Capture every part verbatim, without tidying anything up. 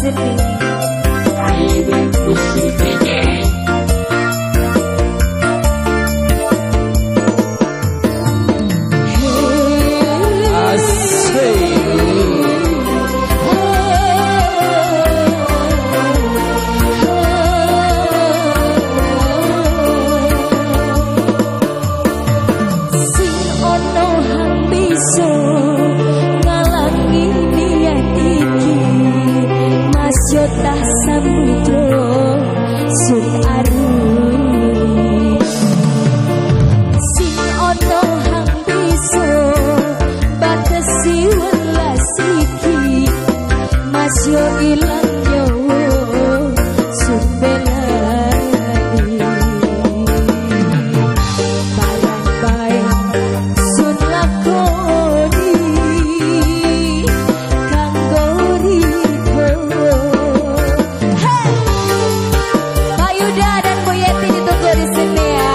sini. Jotah samudra sut aruni sing ana hang bisa batesi welas iki mas yo ilang nyawa sut belani barang bae sun lakoni kanggo riko. Dan Bu Yeti ditunggu di sini ya.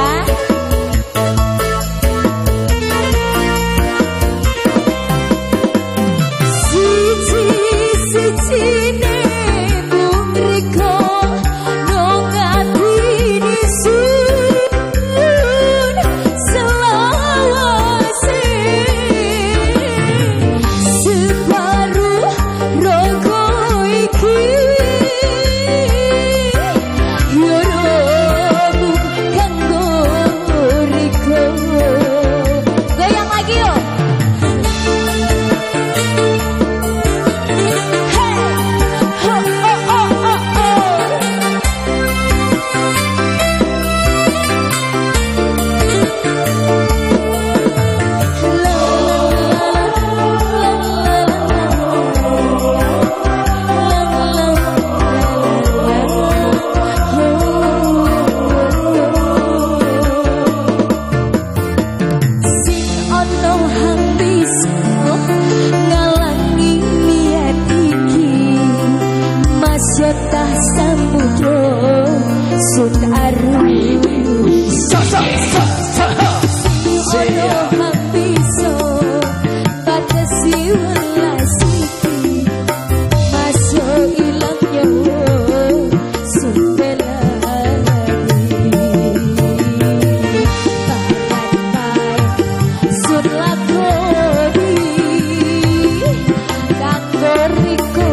Siji siji ne mung riko nang atine sun selawase separuh rogo iki. Jotah samudra sut aruni ono hang bisa batesi welas iki mas yo ilang nyawa sut belani barang bae sut lakoni kanggo riko.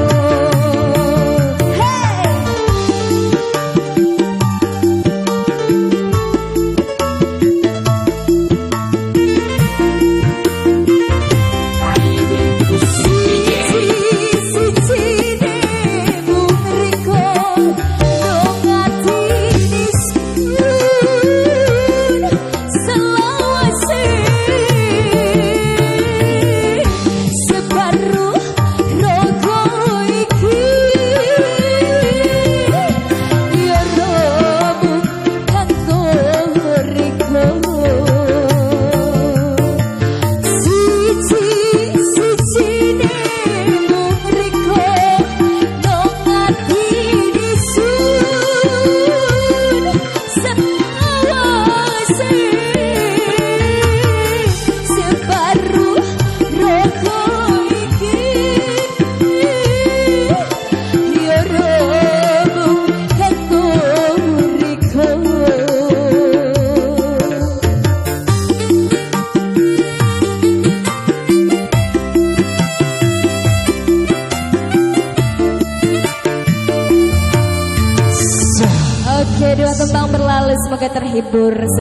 Oke, dua tembang berlalu, semoga terhibur.